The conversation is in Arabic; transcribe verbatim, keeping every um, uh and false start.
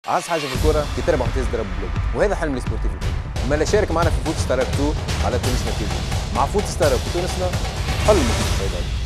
اعز حاجه في الكوره يتربح وتزدرب بلوك، وهذا حلم السبورتيف الكل. اما اللي شارك معنا في فوت ستار اب اثنين على تونس تي في. مع فوت ستار اب تونسنا حلم الفائده.